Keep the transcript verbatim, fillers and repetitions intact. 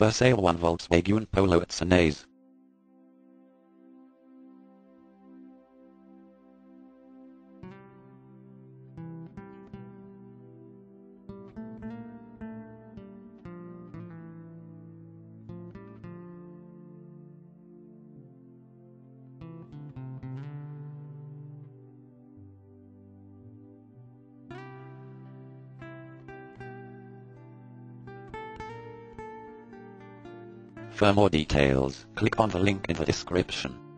For sale one Volkswagen Polo at Sanez. For more details, click on the link in the description.